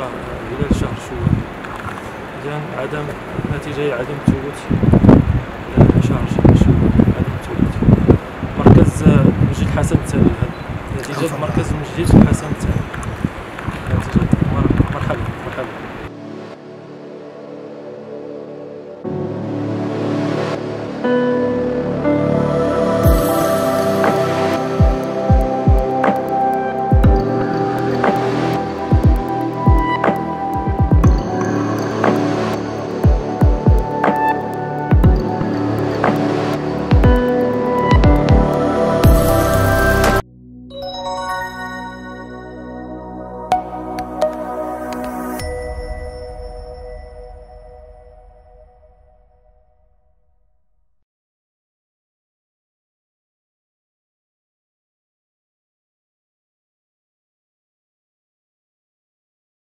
شهر هلال شهر شوال. إذن عدم النتيجة هي عدم ثبوت شهر شوال، عدم ثبوت. مركز المسجد الحسن الثاني، نتيجة مركز المسجد الحسن